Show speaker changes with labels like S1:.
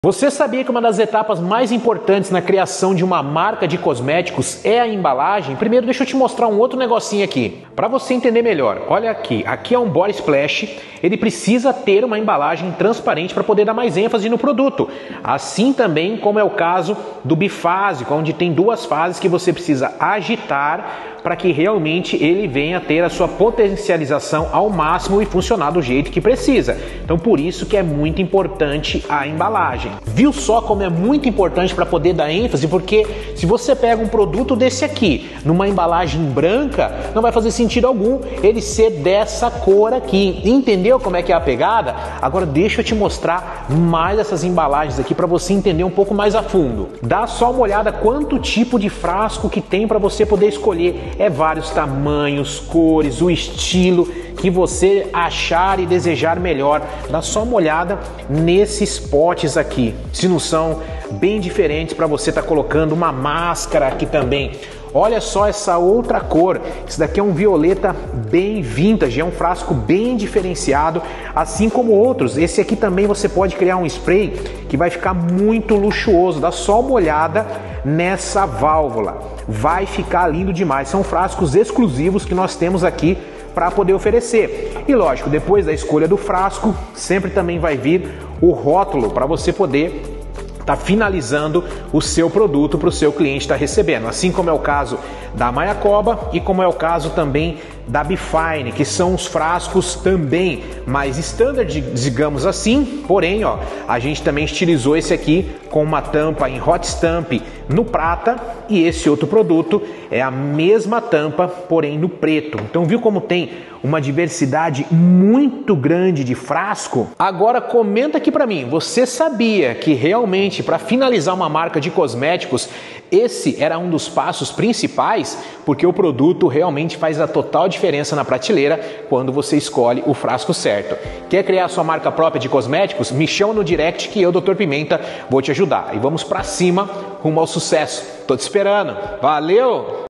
S1: Você sabia que uma das etapas mais importantes na criação de uma marca de cosméticos é a embalagem? Primeiro, deixa eu te mostrar um outro negocinho aqui, para você entender melhor. Olha aqui, aqui é um body splash, ele precisa ter uma embalagem transparente para poder dar mais ênfase no produto. Assim também como é o caso do bifásico, onde tem duas fases que você precisa agitar para que realmente ele venha a ter a sua potencialização ao máximo e funcionar do jeito que precisa. Então por isso que é muito importante a embalagem. Viu só como é muito importante para poder dar ênfase? Porque se você pega um produto desse aqui, numa embalagem branca, não vai fazer sentido algum ele ser dessa cor aqui. Entendeu como é que é a pegada? Agora deixa eu te mostrar mais essas embalagens aqui para você entender um pouco mais a fundo. Dá só uma olhada quanto tipo de frasco que tem para você poder escolher. É vários tamanhos, cores, o estilo que você achar e desejar melhor. Dá só uma olhada nesses potes aqui, se não são bem diferentes para você estar colocando uma máscara aqui também. Olha só essa outra cor, esse daqui é um violeta bem vintage, é um frasco bem diferenciado, assim como outros. Esse aqui também você pode criar um spray que vai ficar muito luxuoso. Dá só uma olhada nessa válvula, vai ficar lindo demais. São frascos exclusivos que nós temos aqui para poder oferecer. E lógico, depois da escolha do frasco, sempre também vai vir o rótulo para você poder tá finalizando o seu produto para o seu cliente estar recebendo, assim como é o caso da Mayakoba e como é o caso também da Bifine, que são os frascos também mais standard, digamos assim, porém ó, a gente também estilizou esse aqui com uma tampa em hot stamp no prata e esse outro produto é a mesma tampa, porém no preto. Então viu como tem uma diversidade muito grande de frasco? Agora comenta aqui para mim, você sabia que realmente para finalizar uma marca de cosméticos esse era um dos passos principais? Porque o produto realmente faz a total diferença na prateleira quando você escolhe o frasco certo. Quer criar sua marca própria de cosméticos? Me chama no direct que eu, Dr. Pimenta, vou te ajudar. E vamos para cima rumo ao sucesso. Tô te esperando. Valeu!